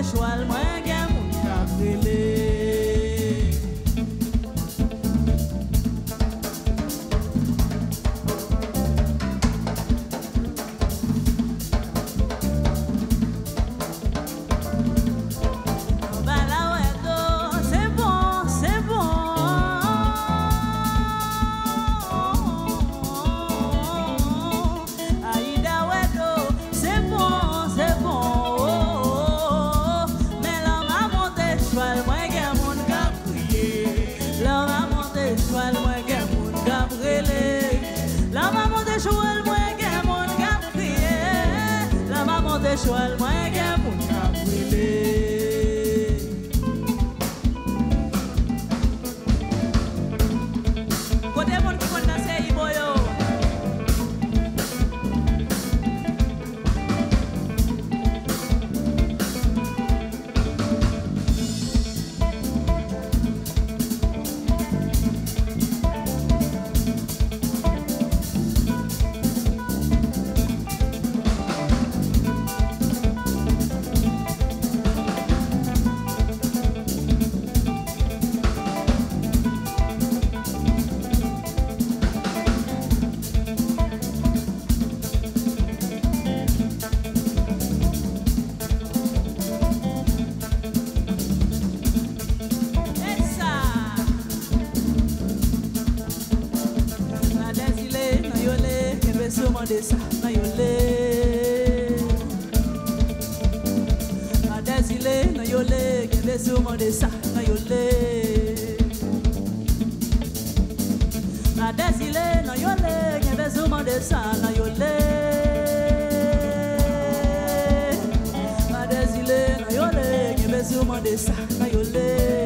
choual, moi, gen moun kabrele. Choual, moi, gen moun kabrele. Kote moun ki kon danse yi boyo. Desa na yole, na desile na yole, kende sumo desa na yole, na desile na yole, kende sumo desa na yole, na desile na yole, kende sumo desa na yole.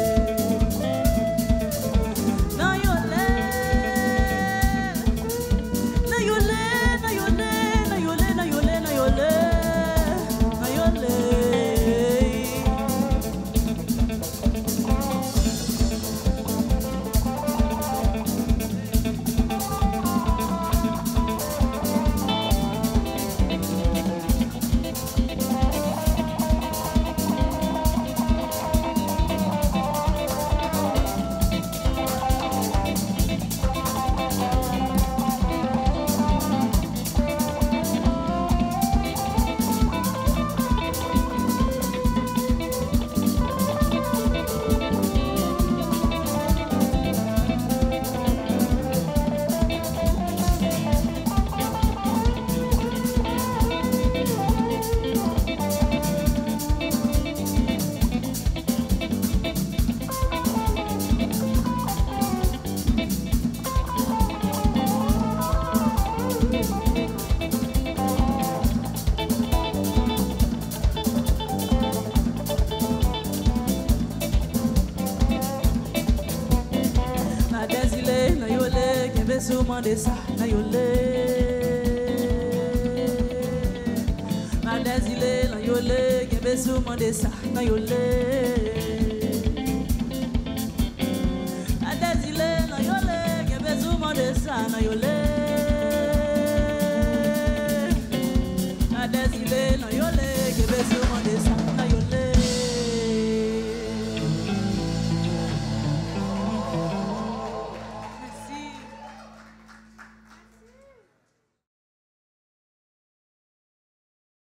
Sumo desa na yole, na desile na yole, kebe sumo desa na yole, na desile na yole, kebe sumo desa na yole.